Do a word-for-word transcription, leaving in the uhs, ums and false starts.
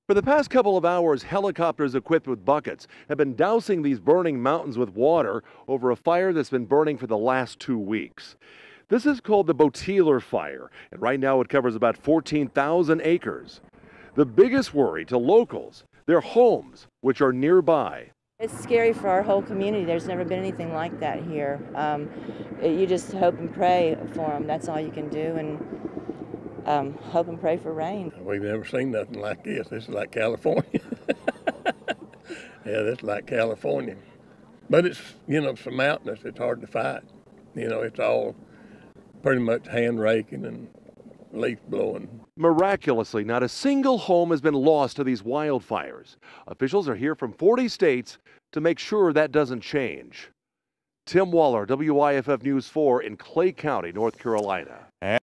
For the past couple of hours, helicopters equipped with buckets have been dousing these burning mountains with water over a fire that's been burning for the last two weeks. This is called the Boteler Fire, and right now it covers about fourteen thousand acres. The biggest worry to locals, their homes, which are nearby. It's scary for our whole community. There's never been anything like that here. Um, you just hope and pray for them. That's all you can do, and um, hope and pray for rain. We've never seen nothing like this. This is like California. Yeah, that's like California. But it's, you know, it's so mountainous, it's hard to fight. You know, it's all pretty much hand raking and leaf blowing. Miraculously, not a single home has been lost to these wildfires. Officials are here from forty states to make sure that doesn't change. Tim Waller, W I F F News four in Clay County, North Carolina.